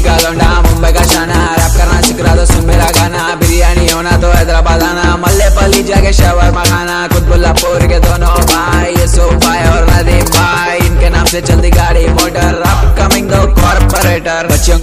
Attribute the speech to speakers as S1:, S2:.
S1: का लौंडा मुंबई का शाना, रैप करना सीख रहा तो सुन मेरा गाना, बिरयानी होना तो हैदराबाद आना, मल्ले पली जाके शवरमा खाना, कुतुबुल्लापुर के दोनों भाई यूसुफ भाई और नदीम भाई, इनके नाम से चलती गाड़ी मोटर, अपकमिंग दो कॉर्पोरेटर बच्चों